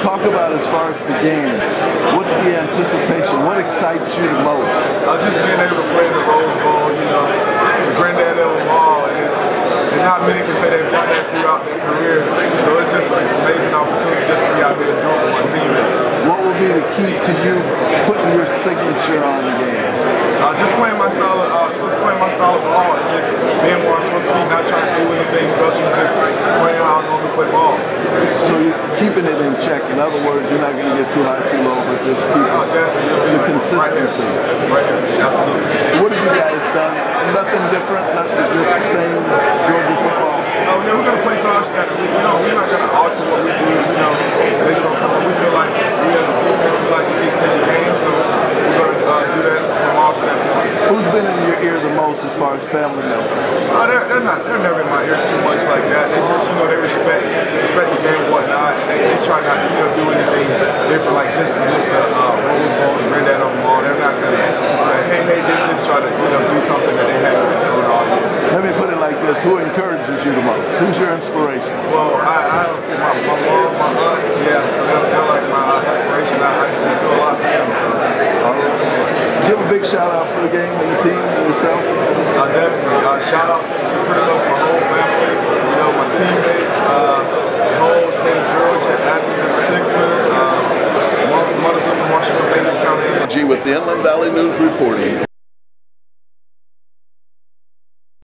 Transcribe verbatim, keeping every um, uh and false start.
Talk about as far as the game. What's the anticipation? What excites you the most? Uh, just being able to play in the Rose Bowl, you know, the granddad of them all. It's, it's not many can say they've done that throughout their career. So it's just an amazing opportunity just to be out here and do it with my teammates. What will be the key to you putting your signature on the game? Uh, just playing my style of, uh, just playing my style of ball, and just being more supposed to be, not trying to do anything special, just playing how I normally play ball. So you're keeping it in check. In other words, you're not going to get too high, too low, but just keep uh, the right consistency. Right here. Right here. Absolutely. What have you guys done? Nothing different, nothing, just the same Georgia football? No, yeah, we're going to play to our standard. We, you know, we're not going to alter what we do, you know, based on something. We feel like we as a defense feel like we dictate the game, so we're going to uh, do that from our standpoint. Who's been in your ear the most as far as family members? Uh, they're, they're not. They're never in my ear too much like that. They just, you know, they respect, they respect the game and whatnot. And they, they try not to, you know, do anything different, like just just the uh, Rose Bowl and granddad of them all. They're not gonna just like, hey, hey, this, this, try to, you know, do something that they haven't been doing all year. Let me put it like this: who encourages you the most? Who's your inspiration? Well, I, I my, my mom, my aunt, yeah. So they're, they're like my inspiration. I, I do a lot for them. So. Give a big shout out for the game and the team and yourself. Uh, definitely. Uh, shout out to pretty much my whole family, you know, my teammates, uh, the whole state of Georgia, Athens in particular, uh, Montezuma, Marshall, County. With the Inland Valley News reporting.